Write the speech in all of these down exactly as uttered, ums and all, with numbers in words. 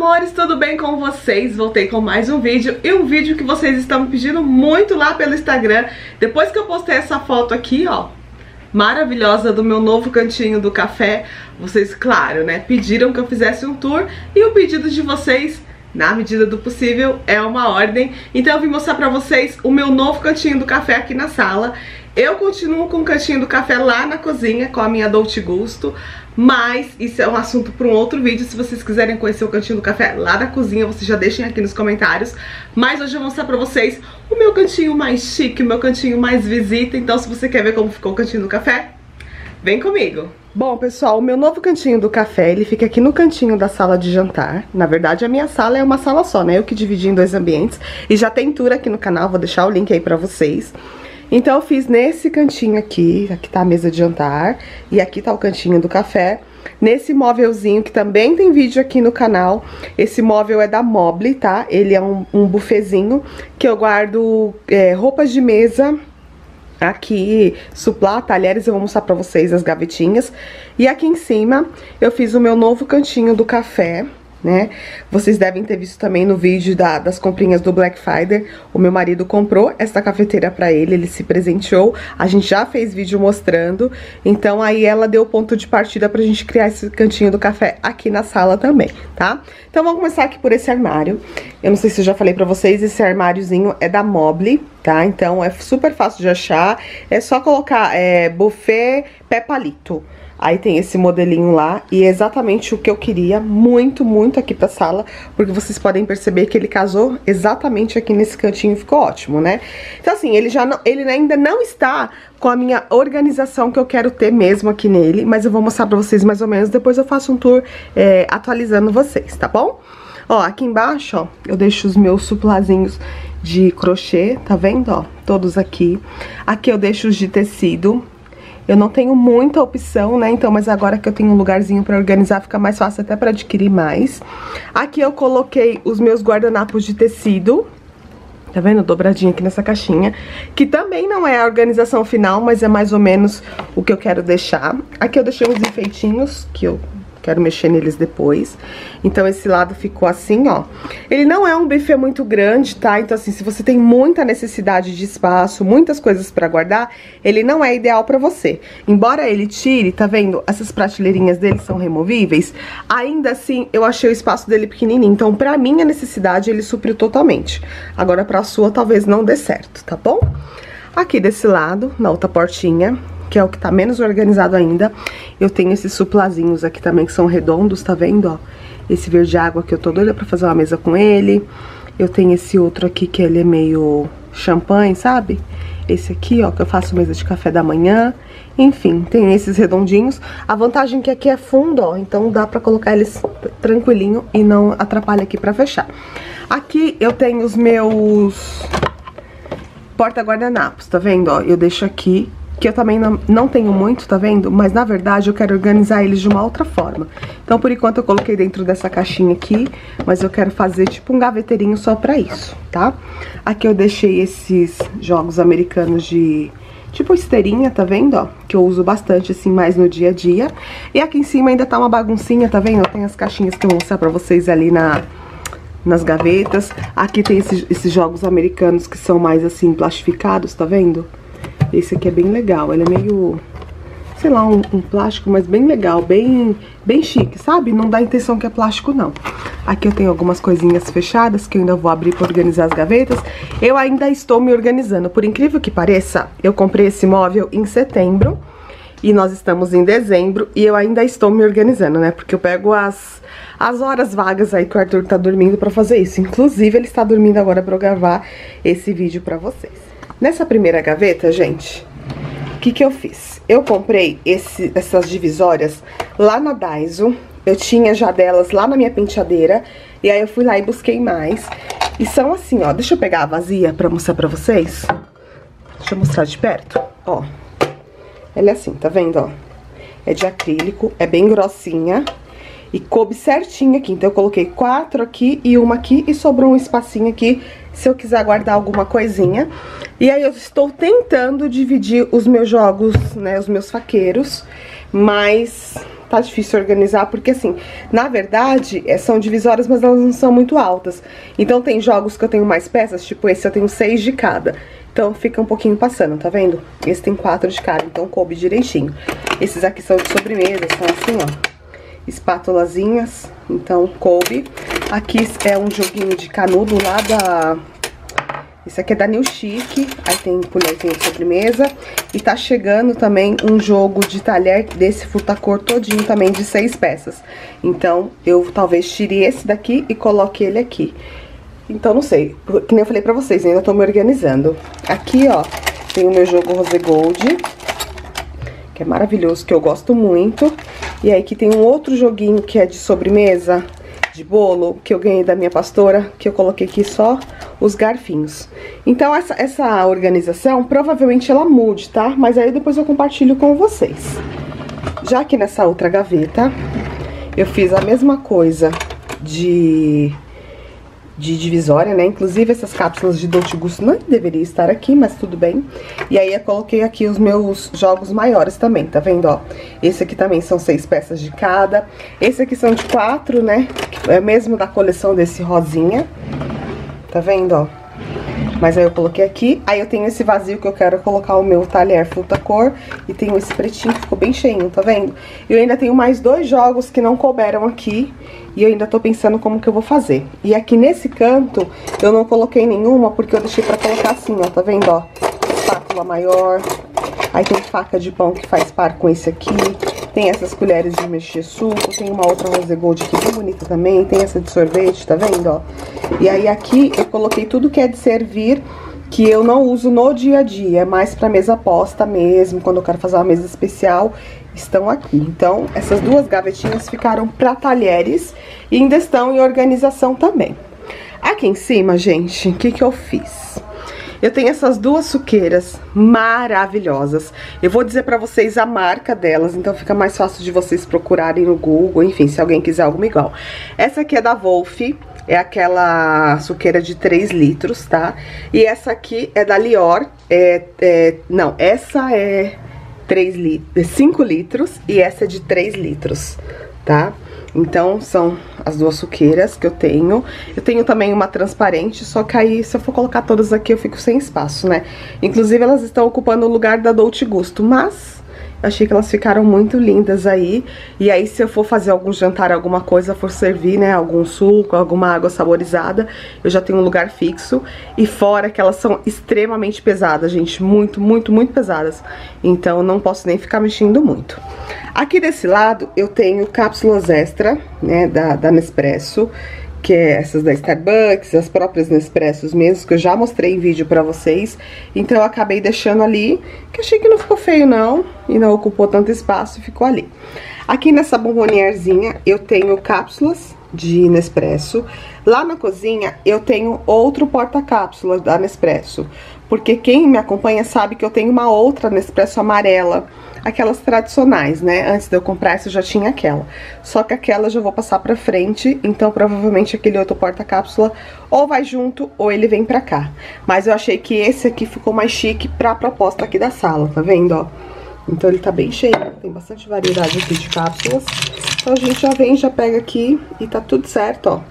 amores, tudo bem com vocês? Voltei com mais um vídeo, e um vídeo que vocês estão me pedindo muito lá pelo Instagram. Depois que eu postei essa foto aqui, ó, maravilhosa, do meu novo cantinho do café, vocês, claro, né, pediram que eu fizesse um tour, e o pedido de vocês, na medida do possível, é uma ordem. Então eu vim mostrar pra vocês o meu novo cantinho do café aqui na sala. Eu continuo com o cantinho do café lá na cozinha, com a minha Dolce Gusto, mas isso é um assunto para um outro vídeo. Se vocês quiserem conhecer o cantinho do café lá da cozinha, vocês já deixem aqui nos comentários. Mas hoje eu vou mostrar pra vocês o meu cantinho mais chique, o meu cantinho mais visita. Então se você quer ver como ficou o cantinho do café, vem comigo! Bom, pessoal, o meu novo cantinho do café, ele fica aqui no cantinho da sala de jantar. Na verdade, a minha sala é uma sala só, né? Eu que dividi em dois ambientes. E já tem tour aqui no canal, vou deixar o link aí pra vocês. Então eu fiz nesse cantinho aqui, aqui tá a mesa de jantar, e aqui tá o cantinho do café. Nesse móvelzinho, que também tem vídeo aqui no canal, esse móvel é da Mobile, tá? Ele é um, um bufezinho que eu guardo é, roupas de mesa, aqui, suplá, talheres, eu vou mostrar pra vocês as gavetinhas. E aqui em cima eu fiz o meu novo cantinho do café, né? Vocês devem ter visto também no vídeo da, das comprinhas do Black Friday. O meu marido comprou essa cafeteira pra ele, ele se presenteou. A gente já fez vídeo mostrando. Então aí ela deu o ponto de partida pra gente criar esse cantinho do café aqui na sala também, tá? Então vamos começar aqui por esse armário. Eu não sei se eu já falei pra vocês, esse armáriozinho é da Mobile, tá? Então é super fácil de achar. É só colocar é, buffet pé palito. Aí tem esse modelinho lá, e é exatamente o que eu queria, muito, muito aqui pra sala, porque vocês podem perceber que ele casou exatamente aqui nesse cantinho, ficou ótimo, né? Então assim, ele, já não, ele ainda não está com a minha organização que eu quero ter mesmo aqui nele, mas eu vou mostrar pra vocês mais ou menos, depois eu faço um tour é, atualizando vocês, tá bom? Ó, aqui embaixo, ó, eu deixo os meus suplazinhos de crochê, tá vendo, ó? Todos aqui. Aqui eu deixo os de tecido. Eu não tenho muita opção, né, então, mas agora que eu tenho um lugarzinho pra organizar, fica mais fácil até pra adquirir mais. Aqui eu coloquei os meus guardanapos de tecido, tá vendo? Dobradinho aqui nessa caixinha, que também não é a organização final, mas é mais ou menos o que eu quero deixar. Aqui eu deixei uns enfeitinhos, que eu quero mexer neles depois. Então esse lado ficou assim, ó. Ele não é um buffet muito grande, tá? Então assim, se você tem muita necessidade de espaço, muitas coisas pra guardar, ele não é ideal pra você. Embora ele tire, tá vendo? Essas prateleirinhas dele são removíveis. Ainda assim, eu achei o espaço dele pequenininho. Então pra minha necessidade, ele supriu totalmente. Agora pra sua, talvez não dê certo, tá bom? Aqui desse lado, na outra portinha, que é o que tá menos organizado ainda, eu tenho esses suplazinhos aqui também, que são redondos, tá vendo, ó? Esse verde água que eu tô doida pra fazer uma mesa com ele. Eu tenho esse outro aqui, que ele é meio champanhe, sabe? Esse aqui, ó, que eu faço mesa de café da manhã. Enfim, tem esses redondinhos. A vantagem é que aqui é fundo, ó, então dá pra colocar eles tranquilinho e não atrapalha aqui pra fechar. Aqui eu tenho os meus porta-guardanapos, tá vendo, ó? Eu deixo aqui, que eu também não, não tenho muito, tá vendo? Mas na verdade eu quero organizar eles de uma outra forma. Então por enquanto eu coloquei dentro dessa caixinha aqui, mas eu quero fazer tipo um gaveteirinho só pra isso, tá? Aqui eu deixei esses jogos americanos de tipo esteirinha, tá vendo, ó? Que eu uso bastante assim mais no dia a dia. E aqui em cima ainda tá uma baguncinha, tá vendo? Tem as caixinhas que eu vou mostrar pra vocês ali na... nas gavetas. Aqui tem esses, esses jogos americanos que são mais assim plastificados, tá vendo? Esse aqui é bem legal, ele é meio, sei lá, um, um plástico, mas bem legal, bem, bem chique, sabe? Não dá a intenção que é plástico, não. Aqui eu tenho algumas coisinhas fechadas que eu ainda vou abrir para organizar as gavetas. Eu ainda estou me organizando, por incrível que pareça, eu comprei esse móvel em setembro e nós estamos em dezembro e eu ainda estou me organizando, né? Porque eu pego as, as horas vagas aí que o Arthur tá dormindo pra fazer isso. Inclusive, ele está dormindo agora pra eu gravar esse vídeo pra vocês. Nessa primeira gaveta, gente, o que que eu fiz? Eu comprei esse, essas divisórias lá na Daiso. Eu tinha já delas lá na minha penteadeira. E aí eu fui lá e busquei mais. E são assim, ó. Deixa eu pegar a vazia pra mostrar pra vocês. Deixa eu mostrar de perto, ó. Ela é assim, tá vendo, ó? É de acrílico, é bem grossinha. E coube certinho aqui, então eu coloquei quatro aqui e uma aqui e sobrou um espacinho aqui se eu quiser guardar alguma coisinha. E aí eu estou tentando dividir os meus jogos, né, os meus faqueiros, mas tá difícil organizar, porque assim, na verdade, é, são divisórias, mas elas não são muito altas. Então tem jogos que eu tenho mais peças, tipo esse eu tenho seis de cada. Então fica um pouquinho passando, tá vendo? Esse tem quatro de cada, então coube direitinho. Esses aqui são de sobremesa, são assim, ó, espátulazinhas, então coube. Aqui é um joguinho de canudo lá da... Esse aqui é da New Chic, aí tem colherzinha de sobremesa. E tá chegando também um jogo de talher desse furtacor todinho também de seis peças. Então eu talvez tire esse daqui e coloque ele aqui. Então não sei, que nem eu falei pra vocês, ainda tô me organizando. Aqui, ó, tem o meu jogo Rose Gold, que é maravilhoso, que eu gosto muito. E aí aqui tem um outro joguinho que é de sobremesa, de bolo, que eu ganhei da minha pastora, que eu coloquei aqui só os garfinhos. Então essa, essa organização, provavelmente ela mude, tá? Mas aí depois eu compartilho com vocês. Já aqui nessa outra gaveta, eu fiz a mesma coisa de... de divisória, né? Inclusive essas cápsulas de Dolce Gusto não deveria estar aqui, mas tudo bem. E aí eu coloquei aqui os meus jogos maiores também, tá vendo, ó? Esse aqui também são seis peças de cada. Esse aqui são de quatro, né? É mesmo da coleção desse rosinha. Tá vendo, ó? Mas aí eu coloquei aqui. Aí eu tenho esse vazio que eu quero colocar o meu talher Frutacor. E tenho esse pretinho que ficou bem cheinho, tá vendo? Eu ainda tenho mais dois jogos que não couberam aqui. E eu ainda tô pensando como que eu vou fazer. E aqui nesse canto, eu não coloquei nenhuma porque eu deixei pra colocar assim, ó. Tá vendo, ó? Espátula maior. Aí tem faca de pão que faz par com esse aqui. Tem essas colheres de mexer suco. Tem uma outra Rose Gold aqui bem bonita também. Tem essa de sorvete, tá vendo, ó? E aí aqui eu coloquei tudo que é de servir, que eu não uso no dia a dia. É mais pra mesa posta mesmo, quando eu quero fazer uma mesa especial, estão aqui. Então, essas duas gavetinhas ficaram pra talheres e ainda estão em organização também. Aqui em cima, gente, o que que eu fiz? Eu tenho essas duas suqueiras maravilhosas. Eu vou dizer pra vocês a marca delas, então fica mais fácil de vocês procurarem no Google, enfim, se alguém quiser alguma igual. Essa aqui é da Wolf, é aquela suqueira de três litros, tá? E essa aqui é da Lior, é, é, não, essa é três litros, cinco litros e essa é de três litros, tá? Então, são as duas suqueiras que eu tenho. Eu tenho também uma transparente, só que aí, se eu for colocar todas aqui, eu fico sem espaço, né? Inclusive, elas estão ocupando o lugar da Dolce Gusto, mas eu achei que elas ficaram muito lindas aí. E aí, se eu for fazer algum jantar, alguma coisa, for servir, né, algum suco, alguma água saborizada, eu já tenho um lugar fixo. E fora que elas são extremamente pesadas, gente, muito, muito, muito pesadas. Então, eu não posso nem ficar mexendo muito. Aqui desse lado, eu tenho cápsulas extra, né, da, da Nespresso, que é essas da Starbucks, as próprias Nespressos mesmo, que eu já mostrei em vídeo pra vocês. Então eu acabei deixando ali, que achei que não ficou feio não, e não ocupou tanto espaço e ficou ali. Aqui nessa bombonierzinha eu tenho cápsulas de Nespresso. Lá na cozinha eu tenho outro porta-cápsulas da Nespresso, porque quem me acompanha sabe que eu tenho uma outra Nespresso amarela, aquelas tradicionais, né? Antes de eu comprar essa eu já tinha aquela. Só que aquela eu já vou passar pra frente, então provavelmente aquele outro porta-cápsula ou vai junto ou ele vem pra cá. Mas eu achei que esse aqui ficou mais chique pra proposta aqui da sala, tá vendo, ó? Então ele tá bem cheio, tem bastante variedade aqui de cápsulas. Então a gente já vem, já pega aqui e tá tudo certo, ó.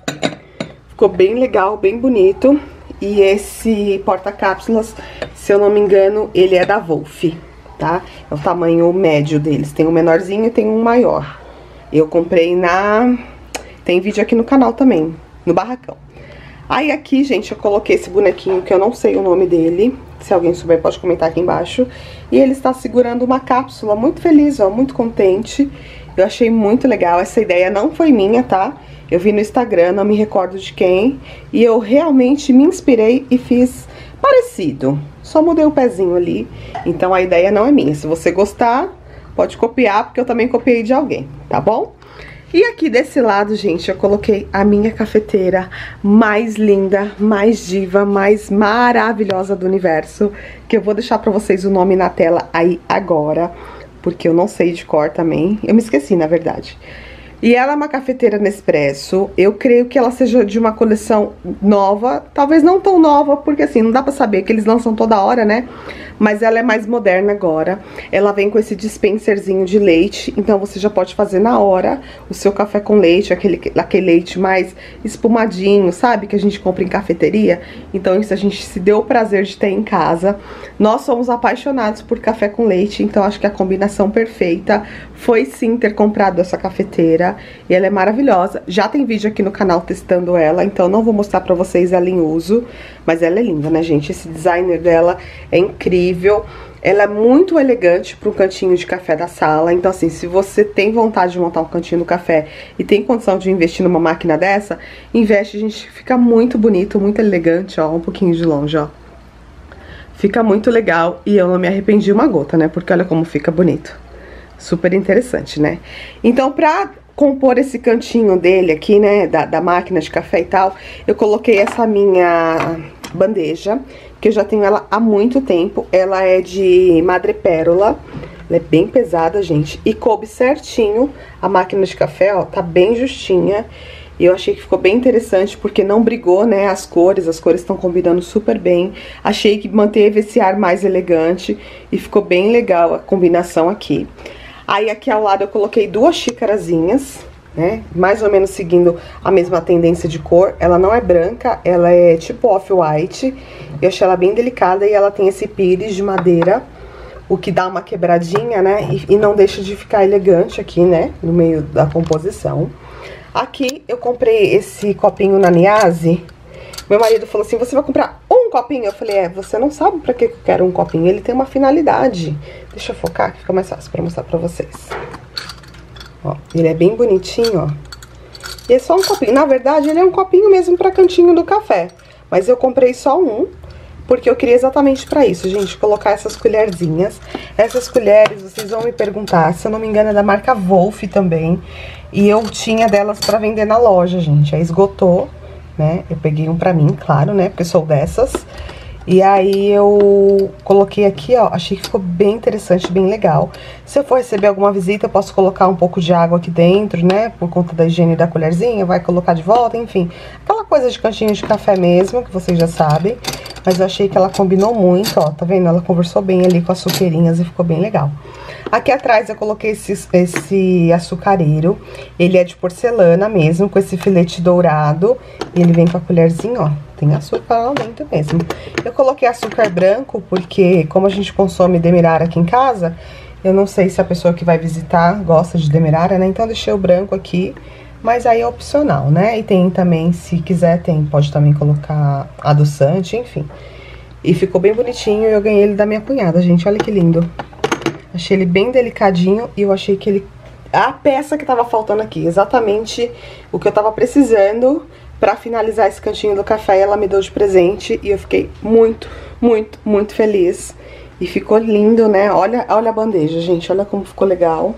Ficou bem legal, bem bonito. E esse porta-cápsulas, se eu não me engano, ele é da Wolf, tá? É o tamanho médio deles. Tem um menorzinho e tem um maior. Eu comprei na... Tem vídeo aqui no canal também, no barracão. Aí aqui, gente, eu coloquei esse bonequinho que eu não sei o nome dele. Se alguém souber, pode comentar aqui embaixo. E ele está segurando uma cápsula, muito feliz, ó, muito contente. Eu achei muito legal. Essa ideia não foi minha, tá? Eu vi no Instagram, não me recordo de quem. E eu realmente me inspirei e fiz parecido. Só mudei o pezinho ali. Então a ideia não é minha. Se você gostar, pode copiar, porque eu também copiei de alguém, tá bom? E aqui desse lado, gente, eu coloquei a minha cafeteira mais linda, mais diva, mais maravilhosa do universo. Que eu vou deixar pra vocês o nome na tela aí agora, porque eu não sei de cor também. Eu me esqueci, na verdade. E ela é uma cafeteira Nespresso. Eu creio que ela seja de uma coleção nova. Talvez não tão nova, porque assim, não dá pra saber que eles lançam toda hora, né? Mas ela é mais moderna agora. Ela vem com esse dispenserzinho de leite. Então você já pode fazer na hora o seu café com leite. Aquele, aquele leite mais espumadinho, sabe? Que a gente compra em cafeteria. Então isso a gente se deu o prazer de ter em casa. Nós somos apaixonados por café com leite. Então acho que a combinação perfeita foi sim ter comprado essa cafeteira. E ela é maravilhosa. Já tem vídeo aqui no canal testando ela. Então não vou mostrar pra vocês ela em uso. Mas ela é linda, né, gente? Esse designer dela é incrível. Ela é muito elegante para um cantinho de café da sala. Então assim, se você tem vontade de montar um cantinho do café e tem condição de investir numa máquina dessa, investe, gente, fica muito bonito, muito elegante, ó, um pouquinho de longe, ó. Fica muito legal e eu não me arrependi uma gota, né, porque olha como fica bonito. Super interessante, né? Então pra compor esse cantinho dele aqui, né, da, da máquina de café e tal, eu coloquei essa minha bandeja, que eu já tenho ela há muito tempo. Ela é de madrepérola, ela é bem pesada, gente, e coube certinho a máquina de café, ó, tá bem justinha. E eu achei que ficou bem interessante, porque não brigou, né, as cores, as cores estão combinando super bem. Achei que manteve esse ar mais elegante e ficou bem legal a combinação aqui. Aí aqui ao lado eu coloquei duas xícarazinhas, né, mais ou menos seguindo a mesma tendência de cor. Ela não é branca, ela é tipo off-white. Eu achei ela bem delicada e ela tem esse pires de madeira, o que dá uma quebradinha, né, e, e não deixa de ficar elegante aqui, né, no meio da composição. Aqui eu comprei esse copinho na Niase. Meu marido falou assim, você vai comprar um copinho? Eu falei, é, você não sabe pra que eu quero um copinho, ele tem uma finalidade. Deixa eu focar, que fica mais fácil pra mostrar pra vocês. Ó, ele é bem bonitinho, ó. E é só um copinho. Na verdade, ele é um copinho mesmo pra cantinho do café. Mas eu comprei só um, porque eu queria exatamente pra isso, gente. Colocar essas colherzinhas. Essas colheres, vocês vão me perguntar, se eu não me engano é da marca Wolf também. E eu tinha delas pra vender na loja, gente. Aí esgotou, né? Eu peguei um pra mim, claro, né? Porque sou dessas. E aí eu coloquei aqui, ó, achei que ficou bem interessante, bem legal. Se eu for receber alguma visita, eu posso colocar um pouco de água aqui dentro, né, por conta da higiene da colherzinha, vai colocar de volta, enfim. Aquela coisa de cantinho de café mesmo, que vocês já sabem. Mas eu achei que ela combinou muito, ó, tá vendo? Ela conversou bem ali com as açuqueirinhas e ficou bem legal. Aqui atrás eu coloquei esse, esse açucareiro, ele é de porcelana mesmo, com esse filete dourado. E ele vem com a colherzinha, ó, tem açúcar lá dentro mesmo. Eu coloquei açúcar branco porque, como a gente consome demerara aqui em casa, eu não sei se a pessoa que vai visitar gosta de demerara, né? Então eu deixei o branco aqui, mas aí é opcional, né? E tem também, se quiser, tem, pode também colocar adoçante, enfim. E ficou bem bonitinho e eu ganhei ele da minha cunhada, gente, olha que lindo. Achei ele bem delicadinho e eu achei que ele... A peça que tava faltando aqui, exatamente o que eu tava precisando pra finalizar esse cantinho do café, ela me deu de presente e eu fiquei muito, muito, muito feliz. E ficou lindo, né? Olha, olha a bandeja, gente, olha como ficou legal.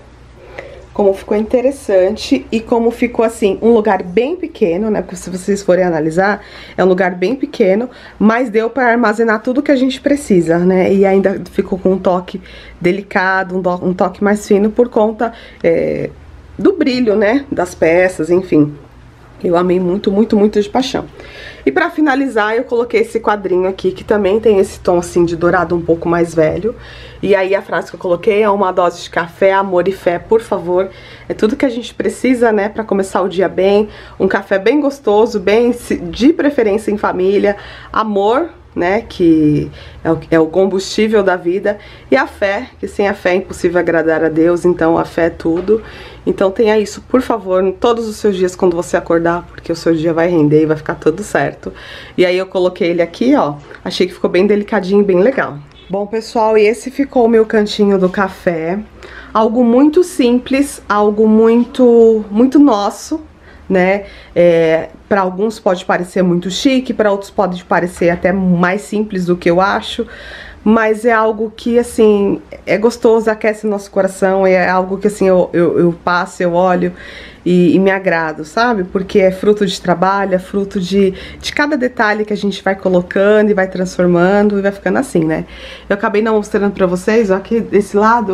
Como ficou interessante e como ficou, assim, um lugar bem pequeno, né? Porque se vocês forem analisar, é um lugar bem pequeno, mas deu pra armazenar tudo que a gente precisa, né? E ainda ficou com um toque delicado, um, to um toque mais fino por conta é, do brilho, né? Das peças, enfim. Eu amei muito, muito, muito de paixão. E pra finalizar, eu coloquei esse quadrinho aqui, que também tem esse tom, assim, de dourado um pouco mais velho. E aí a frase que eu coloquei é uma dose de café, amor e fé, por favor. É tudo que a gente precisa, né, pra começar o dia bem. Um café bem gostoso, bem, de preferência em família. Amor, né, que é o, é o combustível da vida, e a fé, que sem a fé é impossível agradar a Deus, então a fé é tudo. Então tenha isso, por favor, em todos os seus dias quando você acordar, porque o seu dia vai render e vai ficar tudo certo. E aí eu coloquei ele aqui, ó, achei que ficou bem delicadinho e bem legal. Bom, pessoal, e esse ficou o meu cantinho do café. Algo muito simples, algo muito, muito nosso, né? É, para alguns pode parecer muito chique, para outros pode parecer até mais simples do que eu acho, mas é algo que, assim, é gostoso, aquece nosso coração, é algo que, assim, eu, eu, eu passo, eu olho e, e me agrado, sabe? Porque é fruto de trabalho, é fruto de, de cada detalhe que a gente vai colocando e vai transformando e vai ficando assim, né? Eu acabei não mostrando pra vocês, ó, aqui desse lado,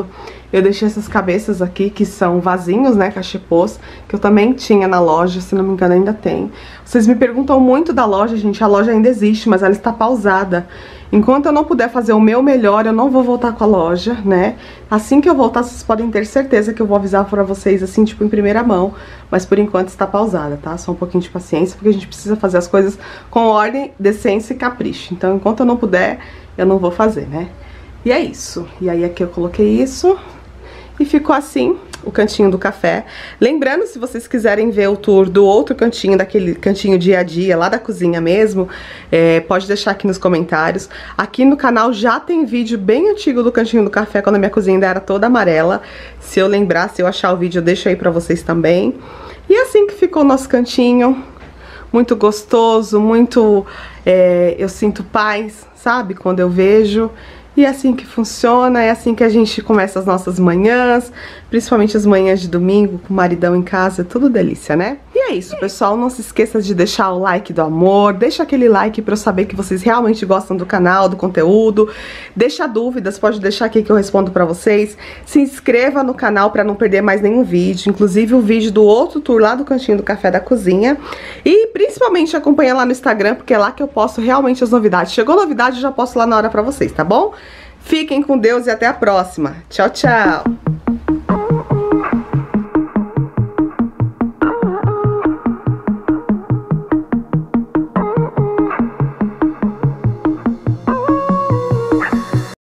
eu deixei essas cabeças aqui, que são vasinhos, né, cachepôs, que eu também tinha na loja, se não me engano ainda tem. Vocês me perguntam muito da loja, gente, a loja ainda existe, mas ela está pausada. Enquanto eu não puder fazer o meu melhor, eu não vou voltar com a loja, né? Assim que eu voltar, vocês podem ter certeza que eu vou avisar pra vocês, assim, tipo, em primeira mão. Mas por enquanto está pausada, tá? Só um pouquinho de paciência, porque a gente precisa fazer as coisas com ordem, decência e capricho. Então, enquanto eu não puder, eu não vou fazer, né? E é isso. E aí aqui eu coloquei isso e ficou assim o cantinho do café. Lembrando, se vocês quiserem ver o tour do outro cantinho, daquele cantinho dia a dia, lá da cozinha mesmo, é, pode deixar aqui nos comentários. Aqui no canal já tem vídeo bem antigo do cantinho do café, quando a minha cozinha ainda era toda amarela. Se eu lembrar, se eu achar o vídeo, eu deixo aí pra vocês também. E assim que ficou o nosso cantinho, muito gostoso, muito... É, eu sinto paz, sabe? Quando eu vejo... E é assim que funciona, é assim que a gente começa as nossas manhãs, principalmente as manhãs de domingo, com o maridão em casa, tudo delícia, né? E é isso, pessoal, não se esqueça de deixar o like do amor, deixa aquele like pra eu saber que vocês realmente gostam do canal, do conteúdo, deixa dúvidas, pode deixar aqui que eu respondo pra vocês, se inscreva no canal pra não perder mais nenhum vídeo, inclusive o vídeo do outro tour lá do cantinho do café da cozinha, e principalmente acompanha lá no Instagram, porque é lá que eu posto realmente as novidades. Chegou novidade, eu já posto lá na hora pra vocês, tá bom? Fiquem com Deus e até a próxima. Tchau, tchau!